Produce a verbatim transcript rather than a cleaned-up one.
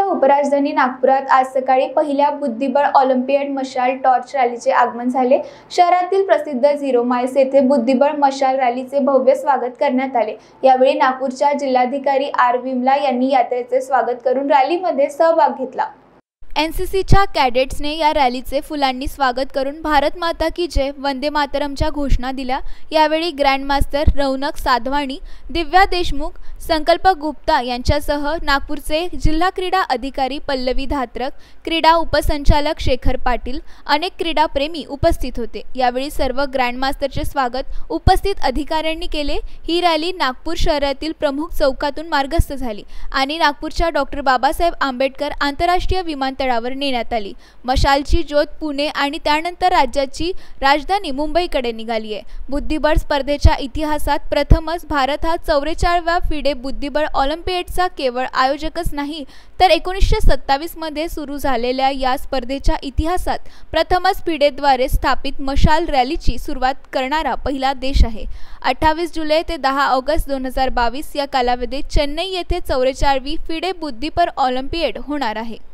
उपराजधानी नागपुरात आज सकाळी पहिल्या बुद्धिबळ ऑलिम्पियाड मशाल टॉर्च रॅलीचे आगमन झाले। शहरातील प्रसिद्ध झिरो माइल्स येथे बुद्धिबळ मशाल रॅलीचे भव्य स्वागत करण्यात आले। यावेळी नागपूरच्या जिल्हाधिकारी आर विमला यांनी यात्रेचे स्वागत करून रॅलीमध्ये सहभाग घेतला। एनसीसीच्या कॅडेट्सने या रॅलीचे फुलांनी स्वागत करून भारत माता की जय वंदे मातरमच्या घोषणा दिल्या। यावेळी ग्रँडमास्टर रौनक साधवानी, दिव्या देशमुख, संकल्प गुप्ता यांच्यासह नागपूरचे जिल्हा क्रीडा अधिकारी पल्लवी धात्रक, क्रीडा उपसंचालक शेखर पाटील, अनेक क्रीडाप्रेमी उपस्थित होते। यावेळी सर्व ग्रँडमास्टरचे स्वागत उपस्थित अधिकाऱ्यांनी केले। ही रॅली नागपूर शहरातील प्रमुख चौकातून मार्गस्थ झाली आणि नागपूरच्या डॉक्टर बाबासाहेब आंबेडकर आंतरराष्ट्रीय विमानतळावर नेण्यात आली। मशालची ज्योत पुणे आणि त्यानंतर राज्याची राजधानी मुंबईकडे निघाली आहे। बुद्धिबळ स्पर्धेच्या इतिहासात प्रथमच भारत हा चौवेचाळीसव्या फिडे बुद्धिबळ ऑलिम्पियाडचा केवळ आयोजकच नाही तर एकोणीसशे सत्तावीस मध्ये सुरू झालेल्या या स्पर्धेच्या इतिहासात प्रथमच फिडेद्वारे स्थापित मशाल रॅलीची सुरुवात करणारा पहिला देश आहे। अठ्ठावीस जुलै ते दहा ऑगस्ट दोन हजार बावीस या कालावधीत चेन्नई येथे चौवेचाळीसवी फिडे बुद्धिबळ ऑलिम्पियाड होणार आहे।